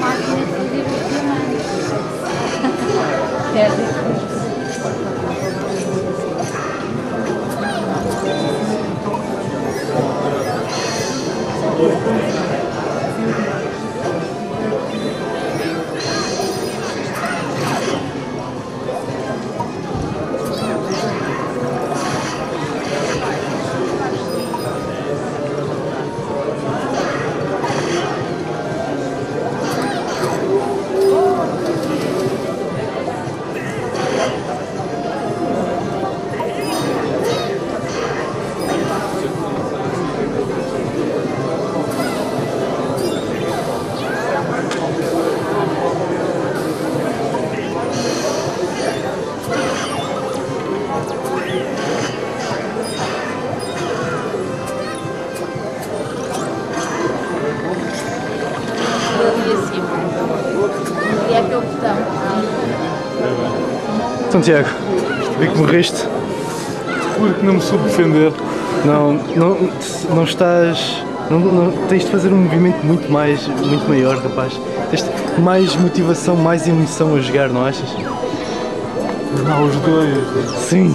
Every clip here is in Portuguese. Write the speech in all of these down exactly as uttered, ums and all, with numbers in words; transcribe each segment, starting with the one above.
máquina de fazer os diamantes. Certo? Então, Tiago, vi que morreste porque não me soube defender. Não, não, não estás... Não, não, tens de fazer um movimento muito mais, muito maior, rapaz. Tens de, mais motivação, mais emoção a jogar, não achas? Não, os dois. Sim.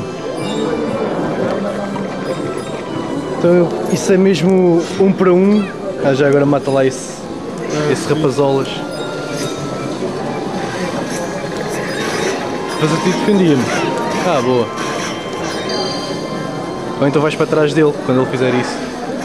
Então, isso é mesmo um para um. Ah, já agora mata lá esse, ah, esse rapazolas. Mas a ti defendia-me. Ah, boa. Ou então vais para trás dele quando ele fizer isso.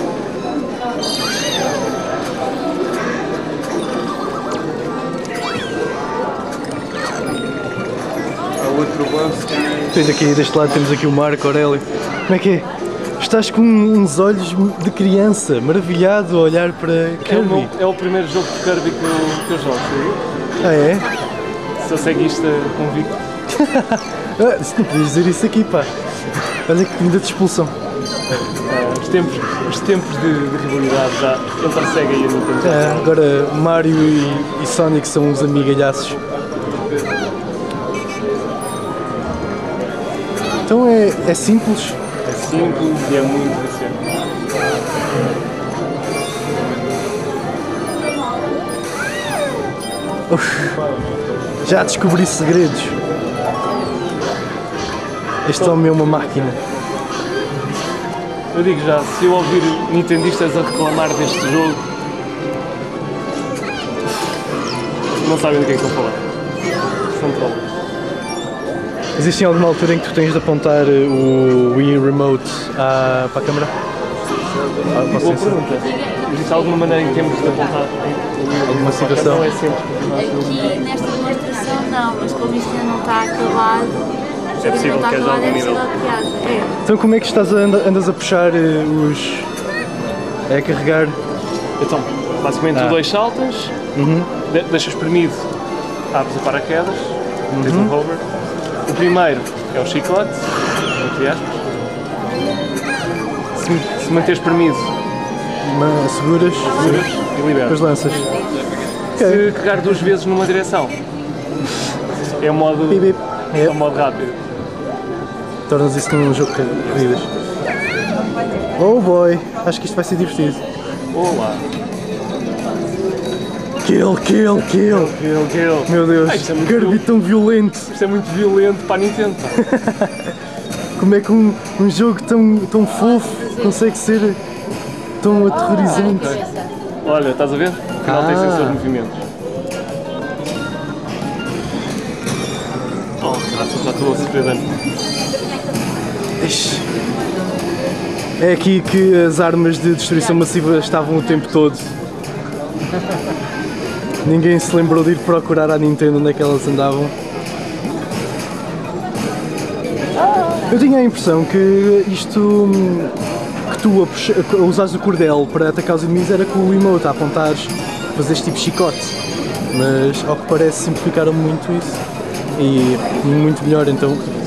Há outro lance. Tens aqui, deste lado temos aqui o Marco Aurélio. Como é que é? Estás com uns olhos de criança, maravilhado a olhar para Kirby. É o, meu, é o primeiro jogo de Kirby que eu, que eu jogo, sabe? Ah, é? Sou ceguista convicto. Ah, se não podias dizer isso aqui, pá. Olha que ainda te expulsam. Ah, os tempos, os tempos de, de rivalidade já entre a Sega e a Nintendo. É, agora Mario e, e Sonic são uns amigalhaços. Então é, é simples. É simples e é muito viciante. Já descobri segredos. Este homem é uma máquina. Eu digo já, se eu ouvir nintendistas a reclamar deste jogo, não sabem do que é que estou a falar. São trolls. Existe alguma altura em que tu tens de apontar o Wii Remote à, para a câmera? Ah, boa pergunta. Existe alguma maneira em que temos de apontar alguma situação? Não é sempre. Aqui nesta demonstração não, mas como isto ainda não está acabado, é possível que haja algum nível. É. Então como é que estás a, andas a puxar os... é a carregar? Então, basicamente ah. tu dois saltas, uhum. de deixas espremido, abres o paraquedas, uhum. tens um hover. O primeiro é o chicote, entre aspas. Se, se manteres espremido, seguras, seguras e liberas. Depois lanças. Se okay. carregar duas vezes numa direção, é o modo, bip, bip. É o modo rápido. Tornas isso num jogo de corridas. Oh boy, acho que isto vai ser divertido. Olá! Kill, kill, kill! Kill, kill! Meu Deus, ah, é Kirby tão violento! Isto é muito violento para a Nintendo. Como é que um, um jogo tão, tão fofo consegue ser tão aterrorizante? Olha, estás a ver? Afinal ah. tem sensor de movimentos. Oh, graças, já estou a sofrer dano. É aqui que as armas de destruição massiva estavam o tempo todo. Ninguém se lembrou de ir procurar à Nintendo onde é que elas andavam. Eu tinha a impressão que isto, que tu a usares o cordel para atacar os inimigos era com o emote, a apontares, fazeres tipo chicote. Mas ao que parece simplificaram muito isso. E muito melhor, então